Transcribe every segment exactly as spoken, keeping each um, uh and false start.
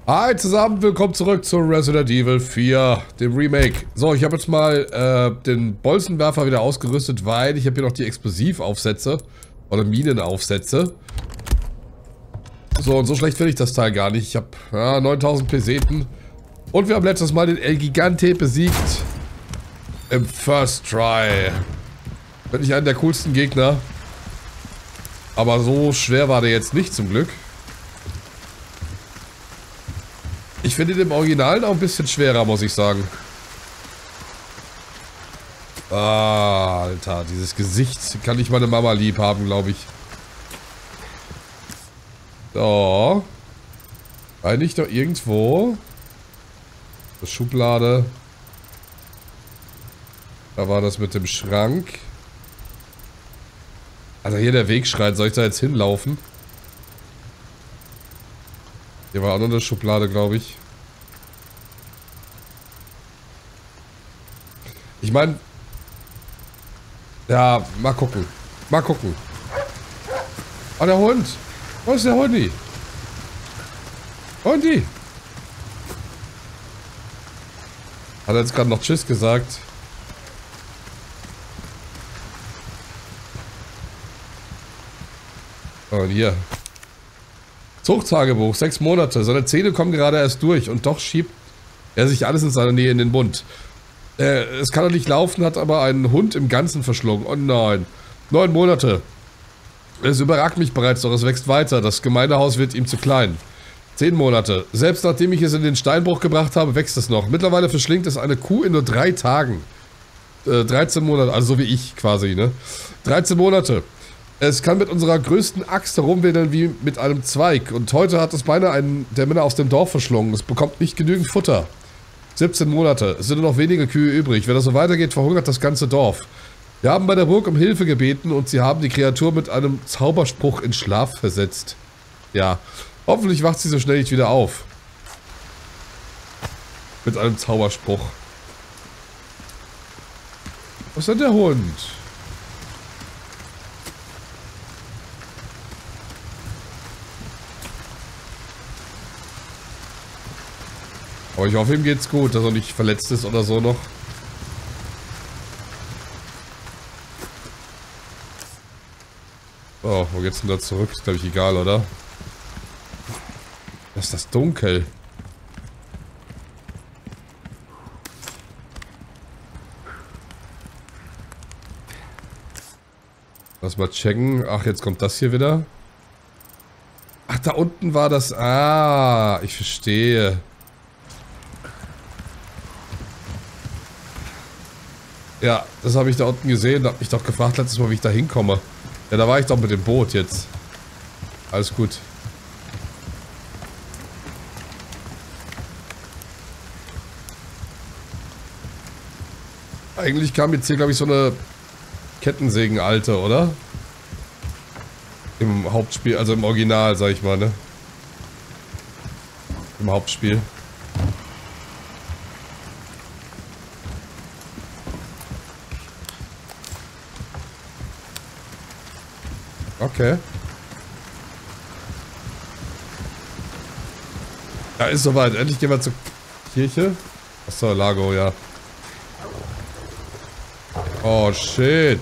Hi zusammen, willkommen zurück zu Resident Evil vier, dem Remake. So, ich habe jetzt mal äh, den Bolzenwerfer wieder ausgerüstet, weil ich habe hier noch die Explosivaufsätze oder Minenaufsätze. So, und so schlecht finde ich das Teil gar nicht. Ich habe ja, neuntausend Peseten. Und wir haben letztes Mal den El Gigante besiegt. Im First Try. Bin ich einer der coolsten Gegner. Aber so schwer war der jetzt nicht zum Glück. Ich finde den im Original auch ein bisschen schwerer, muss ich sagen. Ah, Alter, dieses Gesicht kann nicht meine Mama lieb haben, glaube ich. So. Eigentlich doch irgendwo. Das Schublade. Da war das mit dem Schrank. Alter, hier der Wegschreit. Soll ich da jetzt hinlaufen? Hier war auch noch eine Schublade, glaube ich. Ich meine... Ja, mal gucken. Mal gucken. Ah, der Hund. Wo ist der Hundi? Hundi. Hat er jetzt gerade noch Tschüss gesagt? Oh, und hier. Zuchttagebuch, sechs Monate. Seine Zähne kommen gerade erst durch und doch schiebt er sich alles in seiner Nähe in den Mund. Äh, es kann doch nicht laufen, hat aber einen Hund im Ganzen verschlungen. Oh nein. Neun Monate. Es überragt mich bereits, doch es wächst weiter. Das Gemeindehaus wird ihm zu klein. Zehn Monate. Selbst nachdem ich es in den Steinbruch gebracht habe, wächst es noch. Mittlerweile verschlingt es eine Kuh in nur drei Tagen. Äh, dreizehn Monate, also so wie ich quasi, ne? dreizehn Monate. Es kann mit unserer größten Axt herumwedeln wie mit einem Zweig. Und heute hat es beinahe einen der Männer aus dem Dorf verschlungen. Es bekommt nicht genügend Futter. siebzehn Monate. Es sind nur noch wenige Kühe übrig. Wenn das so weitergeht, verhungert das ganze Dorf. Wir haben bei der Burg um Hilfe gebeten und sie haben die Kreatur mit einem Zauberspruch in Schlaf versetzt. Ja. Hoffentlich wacht sie so schnell nicht wieder auf. Mit einem Zauberspruch. Was ist denn der Hund? Aber ich hoffe, ihm geht's gut, dass er nicht verletzt ist oder so noch. Oh, wo geht's denn da zurück? Ist, glaube ich, egal, oder? Das ist das dunkel. Lass mal checken. Ach, jetzt kommt das hier wieder. Ach, da unten war das... Ah, ich verstehe. Ja, das habe ich da unten gesehen. Da habe mich doch gefragt letztes Mal, wie ich da hinkomme. Ja, da war ich doch mit dem Boot jetzt. Alles gut. Eigentlich kam jetzt hier, glaube ich, so eine Kettensägen-Alte, oder? Im Hauptspiel, also im Original, sag ich mal, ne? Im Hauptspiel. Okay. Ja, ist soweit. Endlich gehen wir zur Kirche. Achso, Lago, ja. Oh, shit.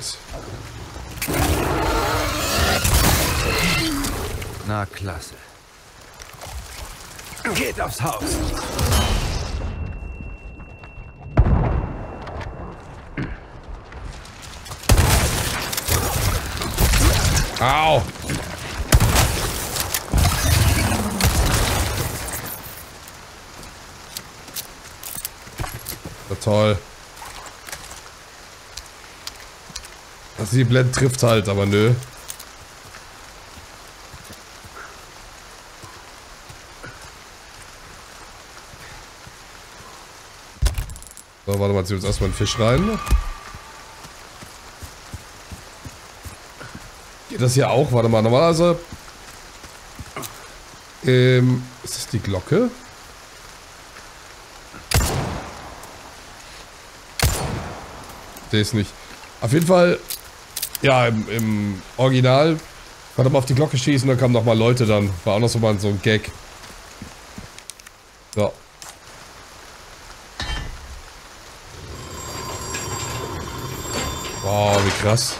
Na, klasse. Geht aufs Haus. Au! Na toll. Das die Blend trifft halt, aber nö. So, warte mal, zieh uns erstmal einen Fisch rein. Geht das hier auch? Warte mal, normalerweise... Ähm, ist das die Glocke? Sehe es nicht. Auf jeden Fall, ja, im, im Original konnte man auf die Glocke schießen, dann kamen nochmal Leute dann. War auch noch so mal so ein Gag. So. Wow, wie krass.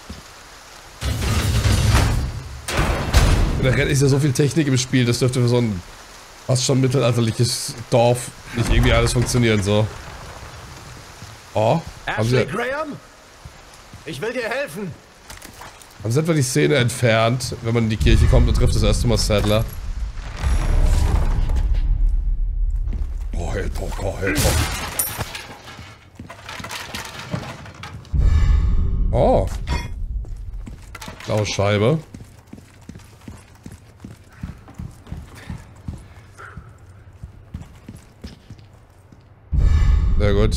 Da ist ja so viel Technik im Spiel, das dürfte für so ein fast schon mittelalterliches Dorf nicht irgendwie alles funktionieren, so. Oh, haben sie, Graham? Ich will dir helfen. haben sie etwa die Szene entfernt, wenn man in die Kirche kommt und trifft das erste Mal Sadler? Oh, Helfer, oh, Helfer. Oh. Blaue Scheibe. Sehr gut.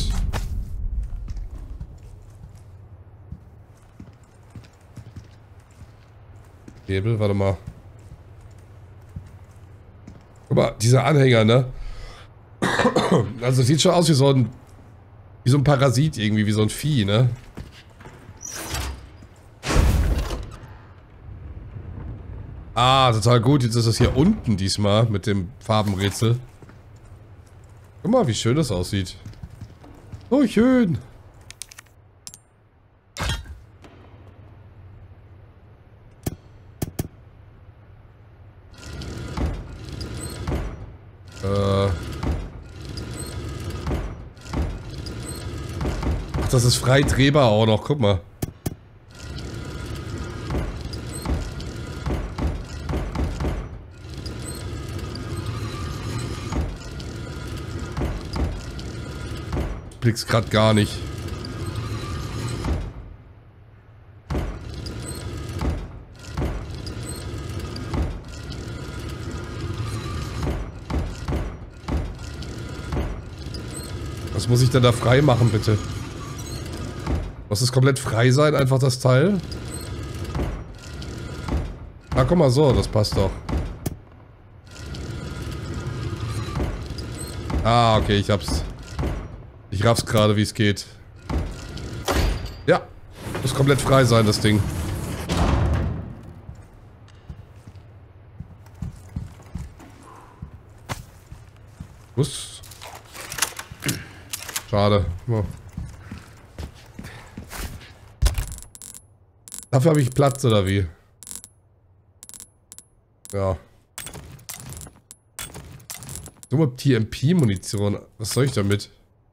Hebel, warte mal. Guck mal, dieser Anhänger, ne? Also sieht schon aus wie so ein wie so ein Parasit irgendwie, wie so ein Vieh, ne? Ah, total gut. Jetzt ist es hier unten diesmal mit dem Farbenrätsel. Guck mal, wie schön das aussieht. So schön. Äh. Ach, das ist frei drehbar auch noch. Guck mal. Blick's grad gar nicht. Was muss ich denn da frei machen, bitte? Muss es komplett frei sein, einfach das Teil? Ah, guck mal so, das passt doch. Ah, okay, ich hab's. Ich raff's gerade, wie es geht. Ja, muss komplett frei sein, das Ding. Muss. Schade. Ja. Dafür habe ich Platz, oder wie? Ja. Dumme T M P-Munition. Was soll ich damit?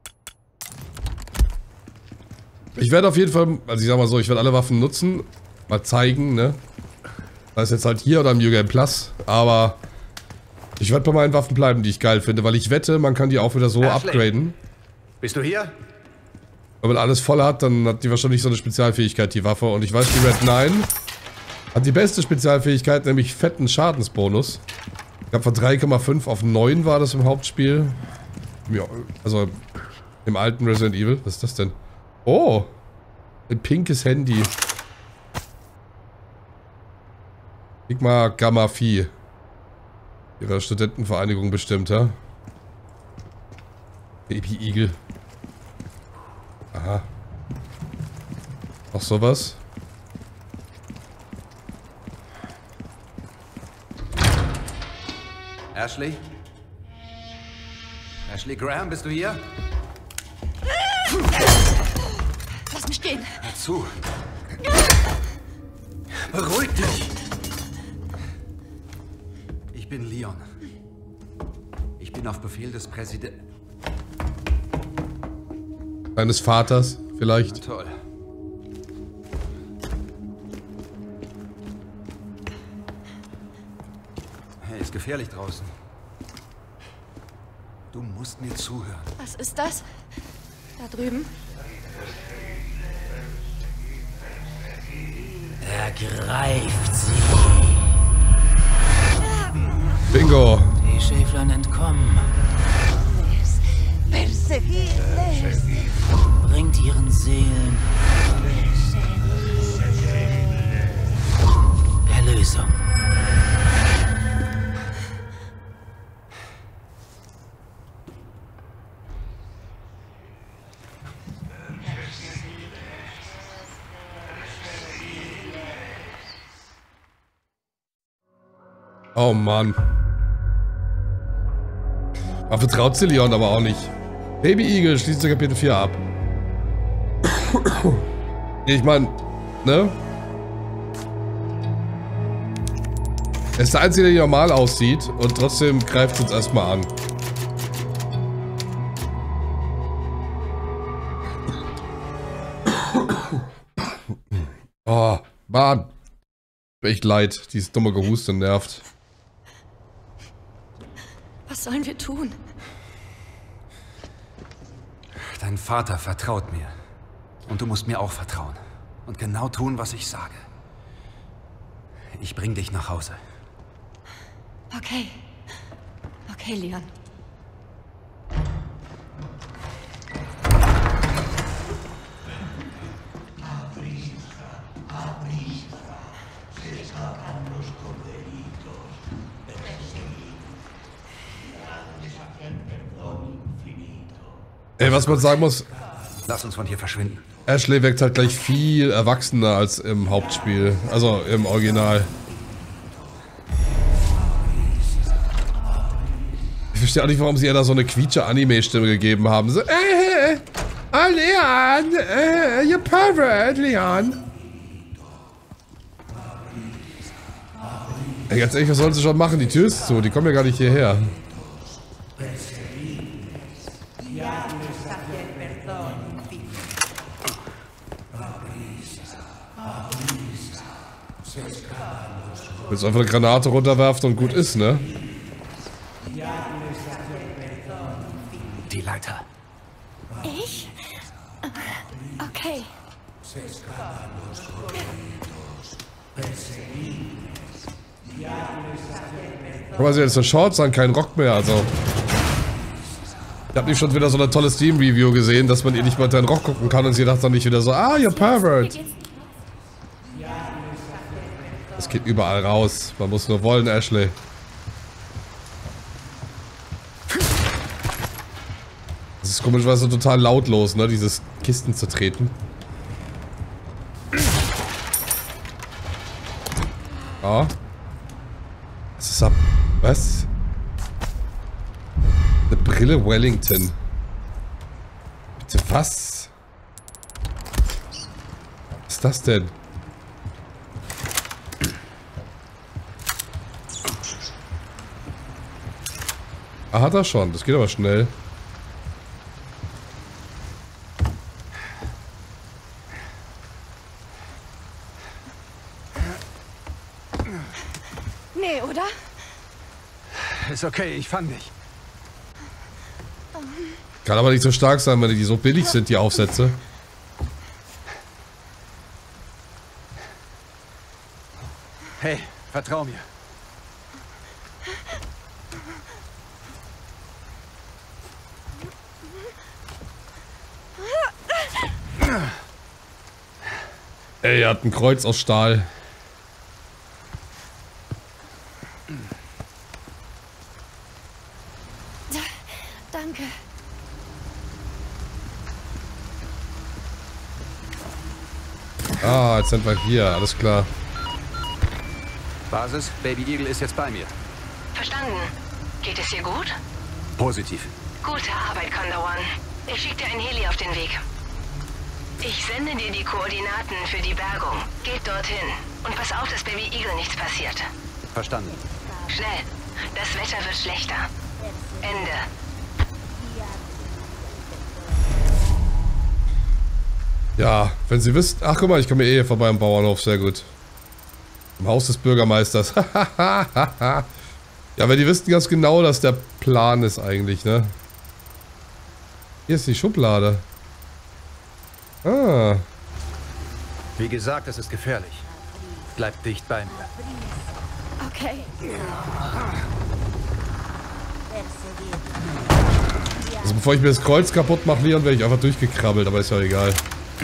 Ich werde auf jeden Fall, also ich sag mal so, ich werde alle Waffen nutzen. Mal zeigen, ne? Das ist jetzt halt hier oder im New Game Plus. Aber ich werde bei meinen Waffen bleiben, die ich geil finde. Weil ich wette, man kann die auch wieder so Ashley, upgraden. Bist du hier? Wenn man alles voll hat, dann hat die wahrscheinlich so eine Spezialfähigkeit, die Waffe. Und ich weiß, die Red neun hat die beste Spezialfähigkeit, nämlich fetten Schadensbonus. Ich glaube, von drei Komma fünf auf neun war das im Hauptspiel. Ja, also im alten Resident Evil. Was ist das denn? Oh, ein pinkes Handy. Sigma Gamma Phi. Ihrer Studentenvereinigung bestimmt, ja? Baby Igel. Aha. Noch sowas? Ashley? Ashley Graham, bist du hier? Lass mich gehen. Hör zu. Beruhig dich. Ich bin Leon. Ich bin auf Befehl des Präsidenten. Deines Vaters, vielleicht. Toll. Hey, ist gefährlich draußen. Du musst mir zuhören. Was ist das? Da drüben? Ergreift sie. Bingo. Die Schäflern entkommen. Bringt ihren Seelen Erlösung. Oh Mann. Aber vertraut sie Leon aber auch nicht. Baby Eagle schließt Kapitel vier ab. Ich meine, ne? Er ist der Einzige, der normal aussieht und trotzdem greift es uns erstmal an. Oh, Mann. Echt leid, dieses dumme Gehuste nervt. Was sollen wir tun? Dein Vater vertraut mir. Und du musst mir auch vertrauen. Und genau tun, was ich sage. Ich bring dich nach Hause. Okay. Okay, Leon. Ey, was man sagen muss, Lass uns von hier verschwinden. Ashley wirkt halt gleich viel erwachsener als im Hauptspiel. Also im Original. Ich verstehe auch nicht, warum sie ihr da so eine quietsche-Anime-Stimme gegeben haben. So, äh, oh Leon, äh, you pervert, Leon. Ey, ganz ehrlich, was sollen sie schon machen? Die Tür ist zu, die kommen ja gar nicht hierher. Jetzt einfach eine Granate runterwerft und gut ist, ne? Die Leiter. Ich? Okay. Guck mal, sie hat jetzt eine Shorts an, keinen Rock mehr, also. Ich hab nicht schon wieder so eine tolle Steam-Review gesehen, dass man ihr nicht mal deinen Rock gucken kann und sie dachte dann nicht wieder so, ah, you pervert. Das geht überall raus. Man muss nur wollen, Ashley. Das ist komischerweise total lautlos, ne? Dieses Kisten zu treten. Ja. Was ist ab? Was? Eine Brille Wellington. Bitte was? Was ist das denn? Ah, hat er schon. Das geht aber schnell. Nee, oder? Ist okay, ich fang dich. Kann aber nicht so stark sein, wenn die so billig sind, die Aufsätze. Hey, vertrau mir. Ey, er hat ein Kreuz aus Stahl. Danke. Ah, jetzt sind wir hier, alles klar. Basis, Baby Eagle ist jetzt bei mir. Verstanden. Geht es dir gut? Positiv. Gute Arbeit, Condor One. Ich schicke dir ein Heli auf den Weg. Ich sende dir die Koordinaten für die Bergung. Geht dorthin. Und pass auf, dass Baby Eagle nichts passiert. Verstanden. Schnell. Das Wetter wird schlechter. Ende. Ja, wenn Sie wissen... Ach, guck mal, ich komme eh hier vorbei am Bauernhof, sehr gut. Im Haus des Bürgermeisters. Ja, weil die wissen ganz genau, dass der Plan ist eigentlich, ne? Hier ist die Schublade. Ah. Wie gesagt, es ist gefährlich. Bleib dicht bei mir. Okay. Also bevor ich mir das Kreuz kaputt mache, Leon, wäre ich einfach durchgekrabbelt, aber ist ja egal.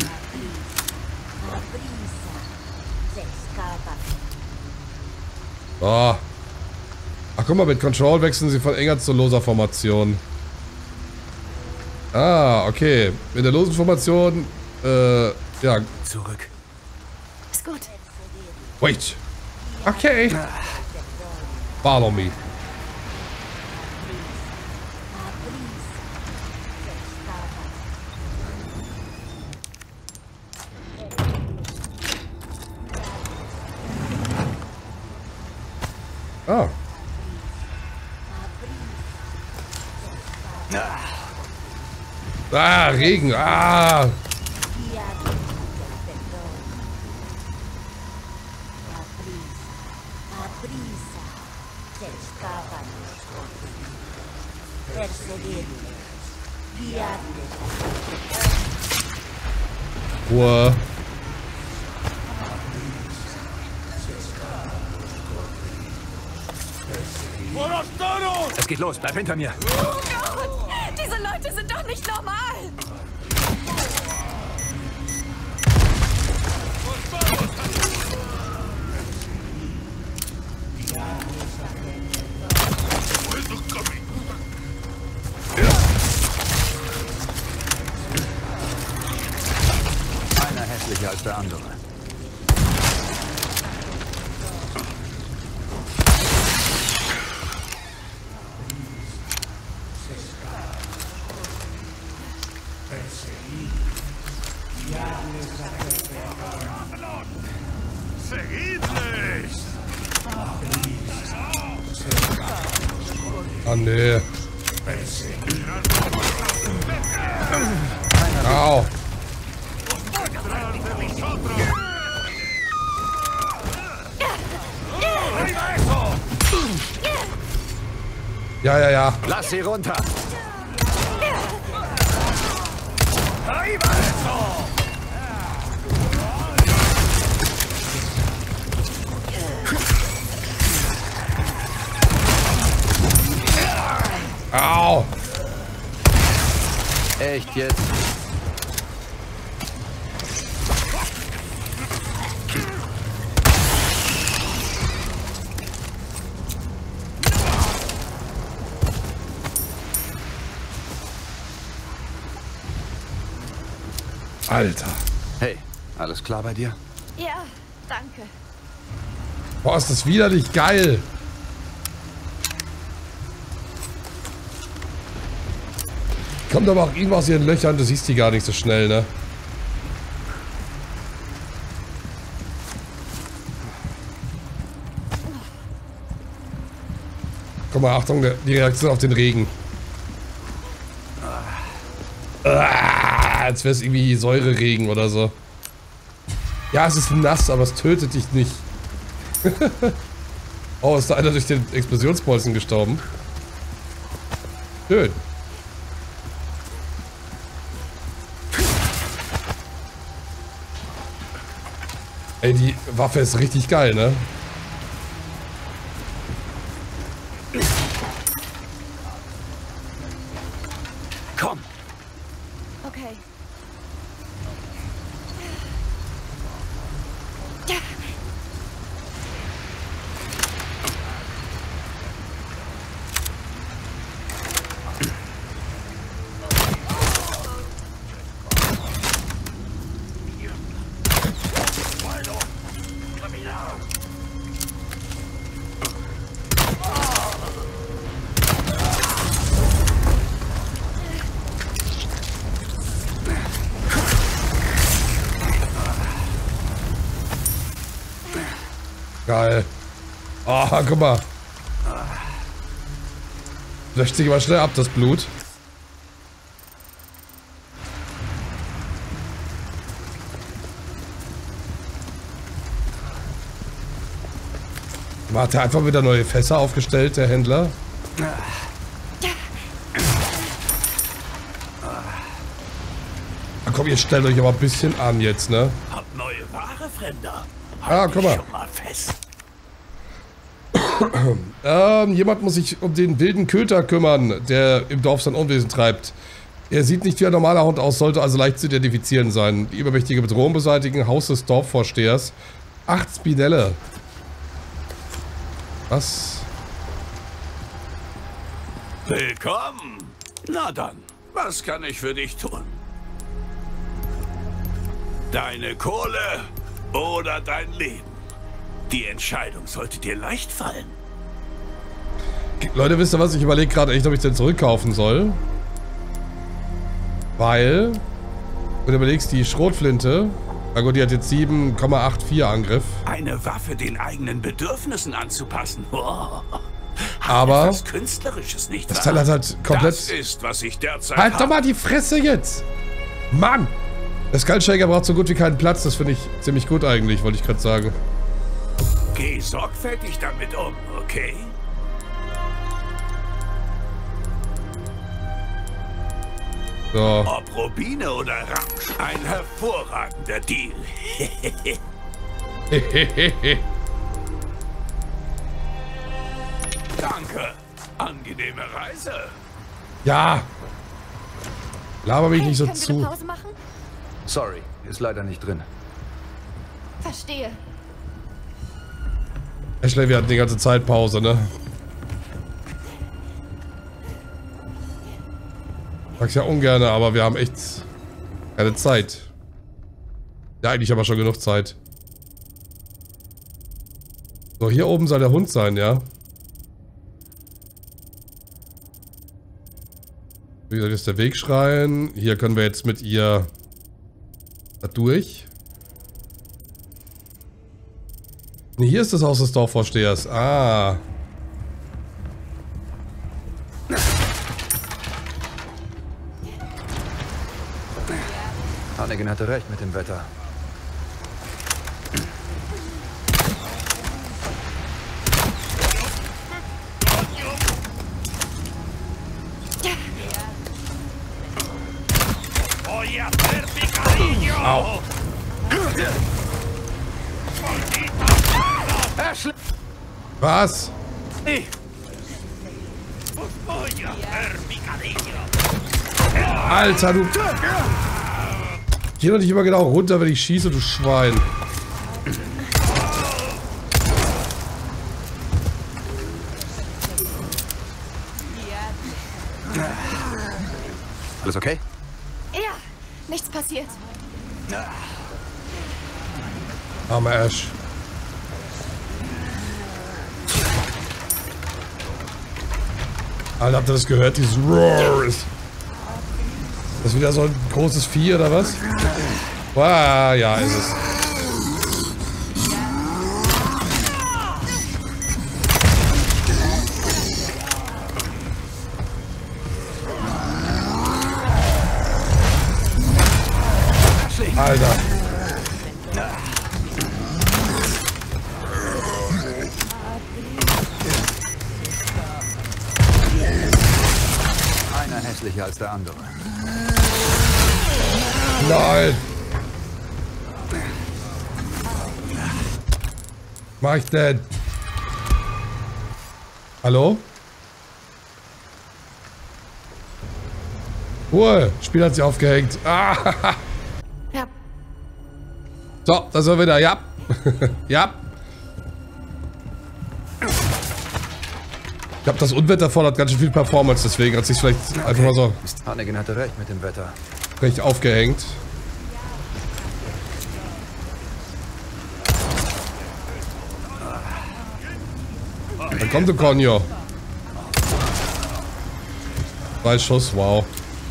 Oh. Ach guck mal, mit Control wechseln sie von enger zu loser Formation. Ah, okay. In der losen Formation, äh, ja. Zurück. Ist gut. Wait. Okay. Follow me. Ah, Regen. Ah. Ruhe. Es geht los, bleib hinter mir. Oh Gott! Diese Leute sind doch nicht normal! Einer hässlicher als der andere. Ah, nee. Au. Ja, ja, ja. Lass sie runter. Au. Echt jetzt? Alter. Hey, alles klar bei dir? Ja, danke. Boah, ist das widerlich geil. Kommt aber auch irgendwas aus ihren Löchern, du siehst die gar nicht so schnell, ne? Guck mal, Achtung, die Reaktion auf den Regen. Ah, als wäre es irgendwie Säureregen oder so. Ja, es ist nass, aber es tötet dich nicht. Oh, ist da einer durch den Explosionsbolzen gestorben? Schön. Ey, die Waffe ist richtig geil, ne? Komm! Okay. Geil. Oh, guck mal. Löscht sich aber schnell ab, das Blut. Hat er einfach wieder neue Fässer aufgestellt, der Händler? Na komm, ihr stellt euch aber ein bisschen an jetzt, ne? Hab neue Ware, Fremder. Ah, guck mal. Schon mal fest. ähm, jemand muss sich um den wilden Köter kümmern, der im Dorf sein Unwesen treibt. Er sieht nicht wie ein normaler Hund aus, sollte also leicht zu identifizieren sein. Die übermächtige Bedrohung beseitigen, Haus des Dorfvorstehers. Acht Spinelle. Was? Willkommen. Na dann, was kann ich für dich tun? Deine Kohle oder dein Leben? Die Entscheidung sollte dir leicht fallen. Leute, wisst ihr was? Ich überlege gerade echt, ob ich den zurückkaufen soll. Weil, wenn du überlegst, die Schrotflinte, na gut, die hat jetzt sieben Komma vierundachtzig Angriff. Eine Waffe den eigenen Bedürfnissen anzupassen. Oh, Aber etwas Künstlerisches, nicht das wahr? Teil hat halt komplett... Das ist, was ich derzeit Halt habe. doch mal die Fresse jetzt! Mann! Der Skullshaker braucht so gut wie keinen Platz. Das finde ich ziemlich gut eigentlich, wollte ich gerade sagen. Geh sorgfältig damit um, okay? So. Ob Rubine oder Ramsch, ein hervorragender Deal. Danke. Angenehme Reise. Ja! Laber mich Hey, nicht so können wir zu. eine Pause machen? Sorry, ist leider nicht drin. Verstehe. Ashley, wir hatten die ganze Zeit Pause, ne? Sag's ja ungern, aber wir haben echt keine Zeit. Ja, eigentlich aber schon genug Zeit. So, hier oben soll der Hund sein, ja? Wie gesagt, ist der Weg schreien. Hier können wir jetzt mit ihr da durch. Ne, hier ist das Haus des Dorfvorstehers. Ah. Hannigan hatte recht mit dem Wetter. Au. Was? Alter, du... Geh doch nicht immer genau runter, wenn ich schieße, du Schwein. Alles okay? Ja, nichts passiert. Armer Ash. Alter, habt ihr das gehört? Dieses Roar ist... Das ist wieder so ein großes Vieh, oder was? Ah, ja, ist es. Alter. Einer hässlicher als der andere. Nein. Was mach ich denn? Hallo? Ruhe. Spiel hat sich aufgehängt. Ah. Ja, So, da sind wir wieder. Ja. Ja. Ich glaube, das Unwetter fordert ganz schön viel Performance, deswegen hat sich vielleicht einfach mal so Hannigan hatte recht mit dem Wetter. recht aufgehängt. Dann kommt der Conjo. Drei Schuss, wow.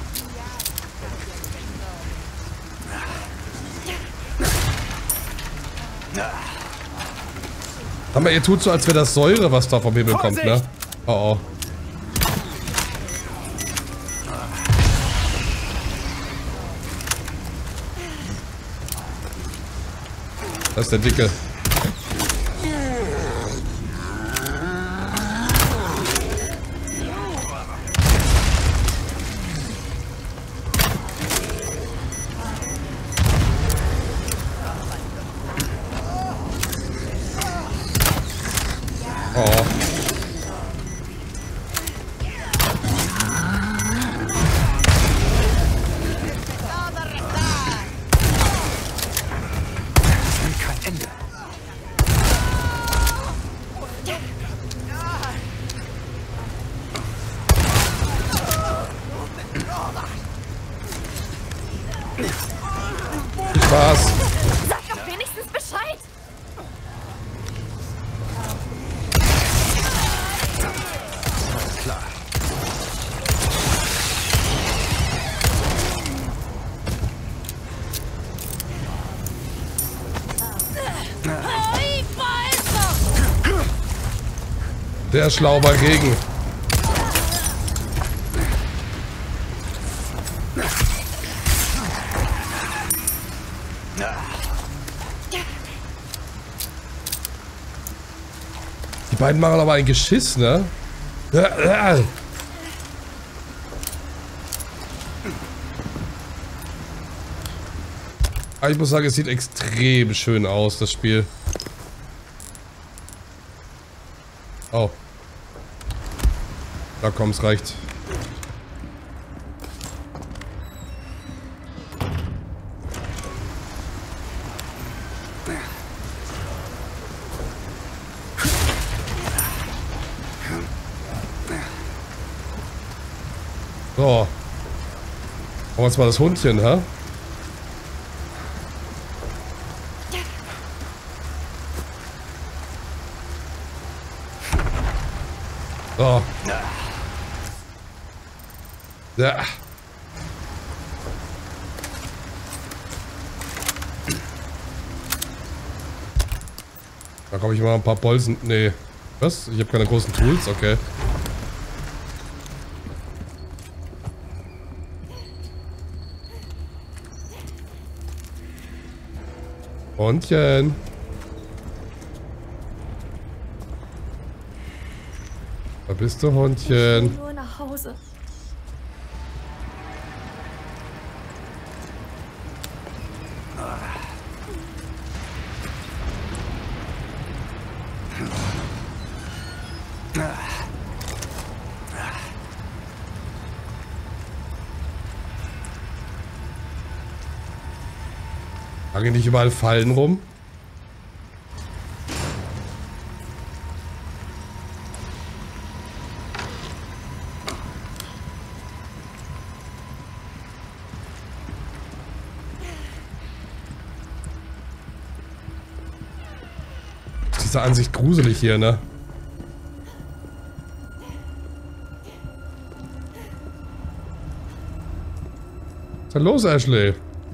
Aber ihr tut so, als wäre das Säure, was da vom Himmel kommt, ne? Oh oh. Das ist der Dicke. Oh. Kein Ende. Viel Spaß. sag doch wenigstens Bescheid. Klar. Sehr schlau bei Regen. Die beiden machen aber ein Geschiss, ne? Aber ich muss sagen, es sieht extrem schön aus, das Spiel. Oh. Da komm, es reicht. So. Machen wir jetzt mal das Hundchen, hä? So. Ja. Da komme ich mal ein paar Bolzen. Nee. Was? Ich habe keine großen Tools? Okay. Hundchen. Da bist du, Hundchen. Ich will nur nach Hause. Hangen nicht überall Fallen rum? Diese Ansicht gruselig hier, ne? Was ist denn los, Ashley?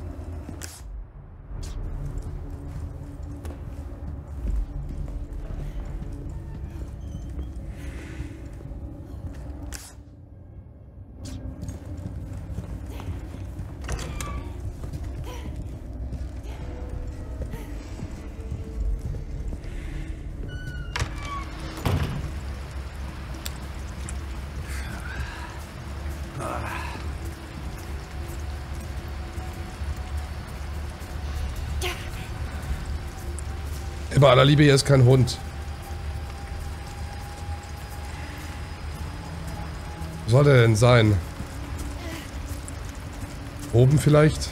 Bei aller Liebe, hier ist kein Hund. Wo soll der denn sein? Oben vielleicht?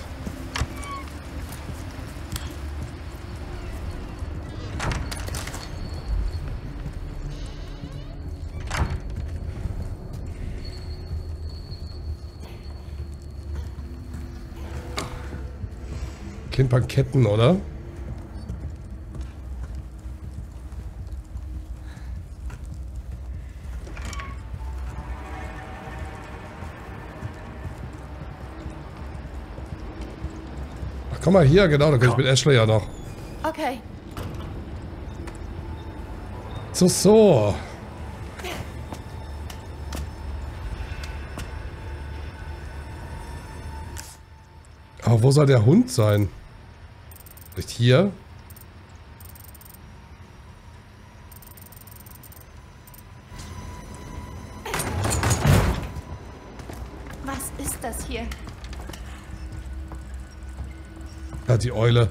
Klimperketten, oder? Komm mal hier, genau, da kann ich mit Ashley ja noch. Okay. So, so. Aber wo soll der Hund sein? Vielleicht hier? Was ist das hier? Ja, die Eule.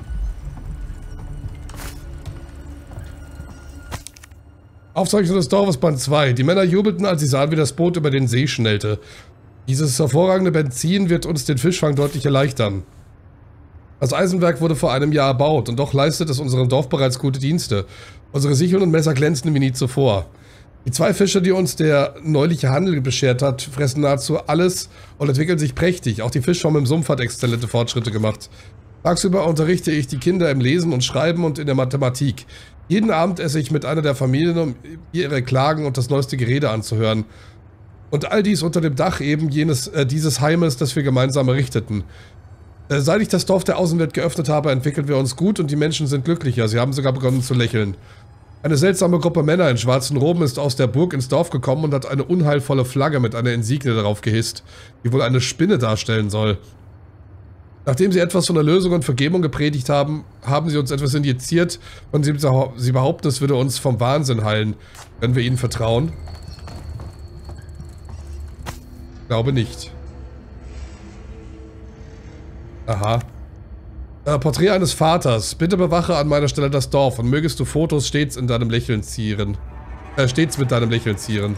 Aufzeichnung des Dorfes Band zwei. Die Männer jubelten, als sie sahen, wie das Boot über den See schnellte. Dieses hervorragende Benzin wird uns den Fischfang deutlich erleichtern. Das Eisenwerk wurde vor einem Jahr erbaut und doch leistet es unserem Dorf bereits gute Dienste. Unsere Sicheln und Messer glänzen wie nie zuvor. Die zwei Fische, die uns der neuliche Handel beschert hat, fressen nahezu alles und entwickeln sich prächtig. Auch die Fischform im Sumpf hat exzellente Fortschritte gemacht. Tagsüber unterrichte ich die Kinder im Lesen und Schreiben und in der Mathematik. Jeden Abend esse ich mit einer der Familien, um ihre Klagen und das neueste Gerede anzuhören. Und all dies unter dem Dach eben jenes, äh, dieses Heimes, das wir gemeinsam errichteten. Äh, seit ich das Dorf der Außenwelt geöffnet habe, entwickeln wir uns gut und die Menschen sind glücklicher. Sie haben sogar begonnen zu lächeln. Eine seltsame Gruppe Männer in schwarzen Roben ist aus der Burg ins Dorf gekommen und hat eine unheilvolle Flagge mit einer Insignie darauf gehisst, die wohl eine Spinne darstellen soll. Nachdem sie etwas von Erlösung und Vergebung gepredigt haben, haben sie uns etwas injiziert und sie, sie behaupten, es würde uns vom Wahnsinn heilen. Können wir ihnen vertrauen? Glaube nicht. Aha. Äh, Porträt eines Vaters. Bitte bewache an meiner Stelle das Dorf und mögest du Fotos stets in deinem Lächeln zieren. Äh, stets mit deinem Lächeln zieren.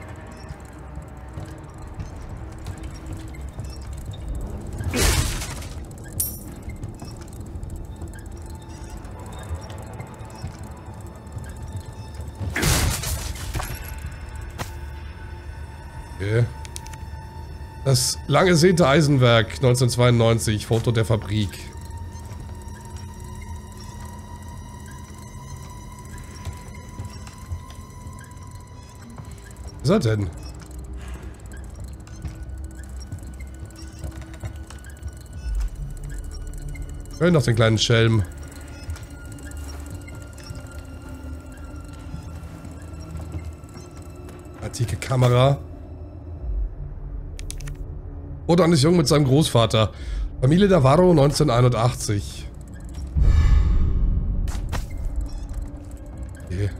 Okay. Das lang ersehnte Eisenwerk neunzehnhundertzweiundneunzig, Foto der Fabrik. Was ist er denn? Hör noch den kleinen Schelm. Antike Kamera. Foto eines Jungen mit seinem Großvater. Familie Navarro neunzehnhunderteinundachtzig. Okay.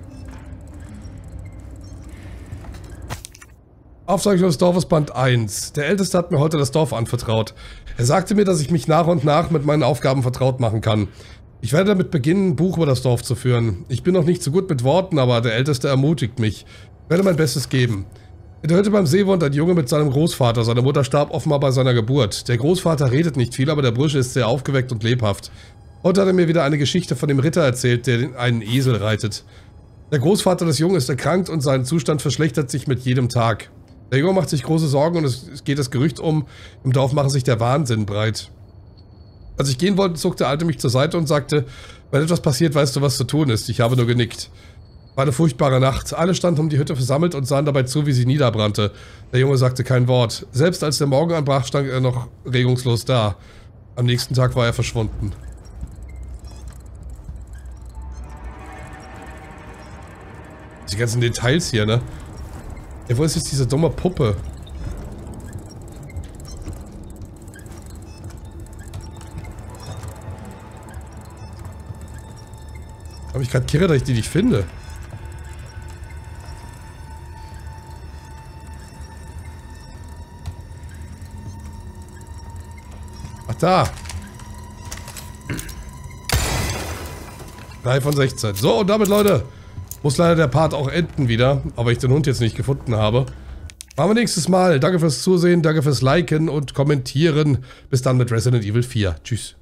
Aufzeichnung des Dorfes Band eins. Der Älteste hat mir heute das Dorf anvertraut. Er sagte mir, dass ich mich nach und nach mit meinen Aufgaben vertraut machen kann. Ich werde damit beginnen, ein Buch über das Dorf zu führen. Ich bin noch nicht so gut mit Worten, aber der Älteste ermutigt mich. Ich werde mein Bestes geben. In der Hütte beim See wohnt ein Junge mit seinem Großvater. Seine Mutter starb offenbar bei seiner Geburt. Der Großvater redet nicht viel, aber der Bursche ist sehr aufgeweckt und lebhaft. Heute hat er mir wieder eine Geschichte von dem Ritter erzählt, der einen Esel reitet. Der Großvater des Jungen ist erkrankt und sein Zustand verschlechtert sich mit jedem Tag. Der Junge macht sich große Sorgen und es geht das Gerücht um, im Dorf mache sich der Wahnsinn breit. Als ich gehen wollte, zog der Alte mich zur Seite und sagte, wenn etwas passiert, weißt du, was zu tun ist. Ich habe nur genickt. War eine furchtbare Nacht. Alle standen um die Hütte versammelt und sahen dabei zu, wie sie niederbrannte. Der Junge sagte kein Wort. Selbst als der Morgen anbrach, stand er noch regungslos da. Am nächsten Tag war er verschwunden. Die ganzen Details hier, ne? Ja, wo ist jetzt diese dumme Puppe? Hab ich gerade kirre, dass ich die nicht finde. Ach, da. drei von sechzehn. So, und damit, Leute, muss leider der Part auch enden wieder, aber ich den Hund jetzt nicht gefunden habe. Machen wir nächstes Mal. Danke fürs Zusehen, danke fürs Liken und Kommentieren. Bis dann mit Resident Evil vier. Tschüss.